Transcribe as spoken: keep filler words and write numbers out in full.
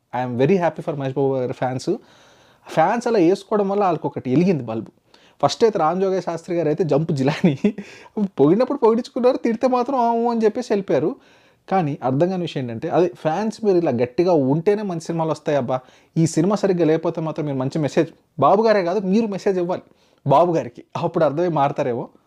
I'm very happy for Mahesh Babu గారి fans. Fans అలా వేసుకోవడం వల్ల వాళ్ళకి ఒకటి వెలిగింది బల్బు. ఫస్ట్ అయితే రామ్ జోగయ్య శాస్త్రి గారు అయితే జంప్ జిలాని పొగిడినప్పుడు పొగిడించుకున్నారు, తిడితే మాత్రం ఆము అని చెప్పేసి వెళ్ళిపోయారు. కానీ అర్థం కాని విషయం ఏంటంటే, అదే ఫ్యాన్స్ మీరు ఇలా గట్టిగా ఉంటేనే మంచి సినిమాలు వస్తాయి అబ్బా, ఈ సినిమా సరిగ్గా లేకపోతే మాత్రం మీరు మంచి మెసేజ్ బాబు గారే కాదు మీరు మెసేజ్ ఇవ్వాలి బాబు గారికి, అప్పుడు అర్థమై మారతారేమో.